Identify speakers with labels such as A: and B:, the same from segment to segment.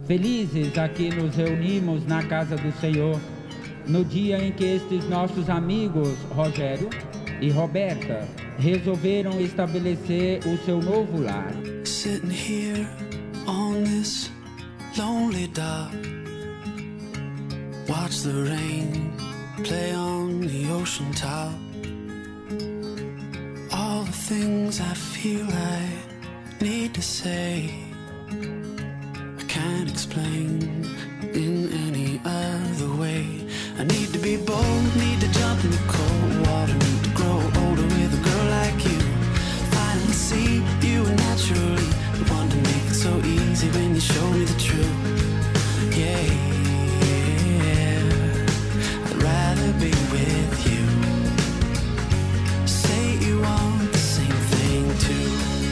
A: Felizes aqui nos reunimos na casa do Senhor, no dia em que estes nossos amigos, Rogério e Roberta, resolveram estabelecer o seu novo lar.
B: Sitting here on this lonely dock, watch the rain play on the ocean top. All the things I feel I need to say, I can't explain in any other way. I need to be bold, need to jump in the cold water, need to grow older with a girl like you. Finally see you naturally, the one to make it so easy when you show me the truth. Yeah, I'd rather be with you. Say you want the same thing too.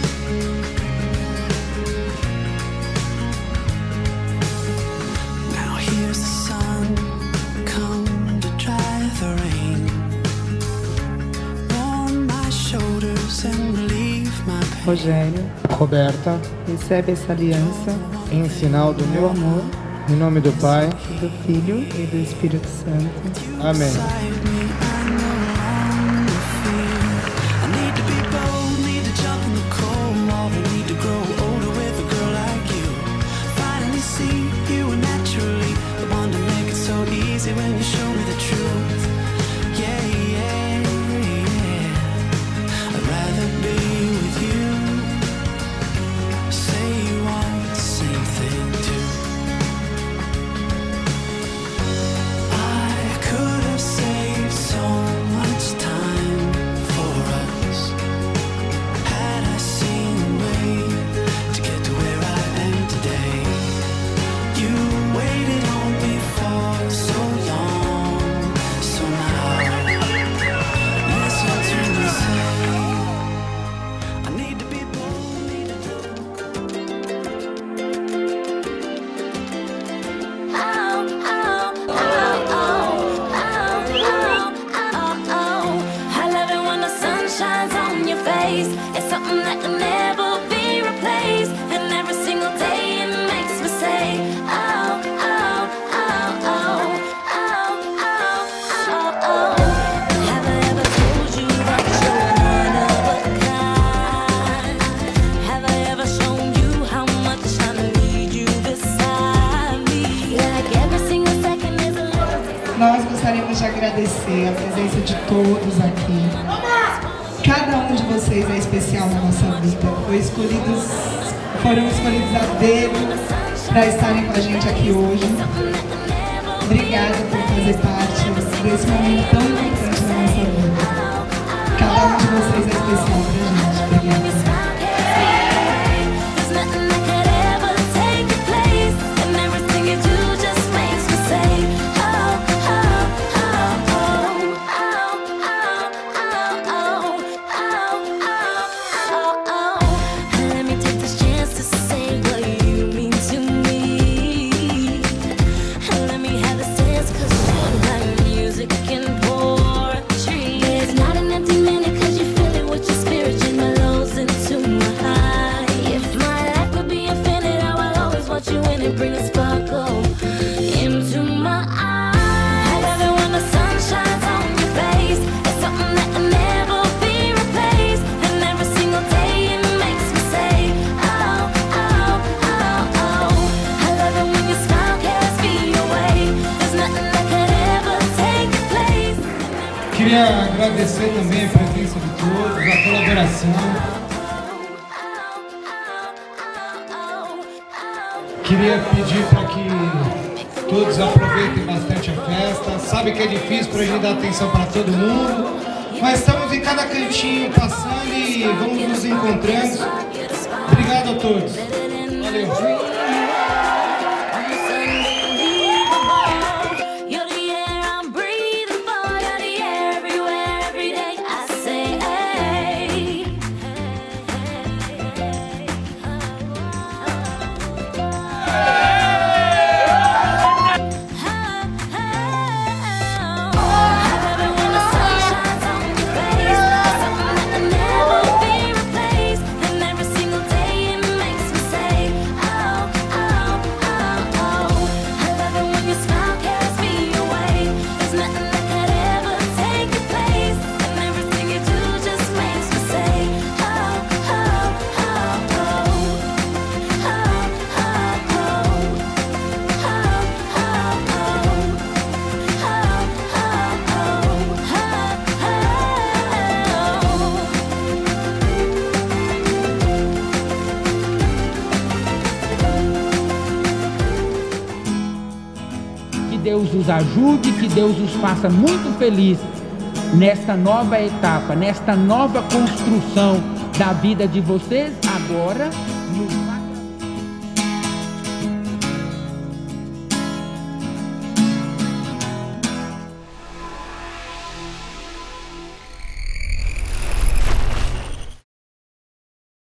B: Now here's the sun, come to dry the rain, warm my shoulders and relieve my pain.
C: Rogério,
D: Roberta,
C: recebe essa aliança
D: em sinal do meu amor, em nome do Pai,
C: do Filho e do Espírito Santo.
D: amém.
B: When you show me the truth, yeah, yeah, yeah, I'd rather be with you. Say you want the same thing too. I could have saved so much time for us had I seen a way to get to where I am today. You waited on me for so long, so now listen to me say, I need to be bold, need to
E: I love it when the sun shines on your face. It's something that can never be replaced. And every single day it makes me say, oh, oh, oh, oh, oh, oh, oh, oh. Have I ever told you that you're one of a kind? Have I ever shown you how much I need you beside me? Like every single second is a little.
C: Nós gostaríamos de agradecer a presença de todos aqui. Cada um de vocês é especial na nossa vida. Foram escolhidos a dedo para estarem com a gente aqui hoje. Obrigada por fazer parte desse momento tão importante na nossa vida. Cada um de vocês é especial para a gente. Obrigada.
E: There's nothing that could ever take your place, and everything you do just makes me say, oh, oh, oh, oh, oh, oh, oh, oh. Let me take this chance to say what you mean to me. Let me have a sense, 'cause you're like music and poetry. It's not an empty minute, 'cause you feel it with your spirit, and mellows into my heart. If my life would be infinite, I will always want you in it, bring a sparkle into my eyes. I love it when the sun shines on your face. It's something that can never be replaced, and every single day it makes me say, oh, oh, oh, oh. I love it when your smile carries me away. There's nothing that could ever take your place.
D: Queria agradecer também a presença de todos, a colaboração. Queria pedir para que todos aproveitem bastante a festa. Sabe que é difícil para a gente dar atenção para todo mundo, mas estamos em cada cantinho passando e vamos nos encontrando. Obrigado a todos. Valeu.
E: You're the air I'm breathing for. You're the air everywhere, every day. I say, hey. I love it when the sun shines on your face. It's something that can never be replaced, and every single day it makes me say, oh,
A: os ajude, que Deus os faça muito feliz nesta nova etapa, nesta nova construção da vida de vocês agora, no